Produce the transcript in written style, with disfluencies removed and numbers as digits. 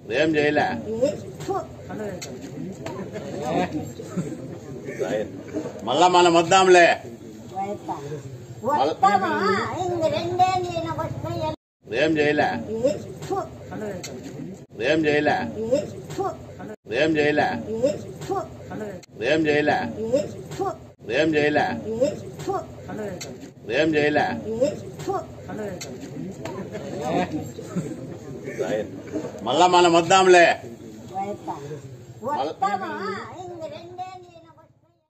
ఏం చేయలే మళ్ళా మనం వద్దాంలే ఏం చేయలే ఏం చేయలే ఏం చేయలే ఏం చేయలే ఏం చేయలే ఏం చేయలే మళ్ళా మనం వద్దాంలే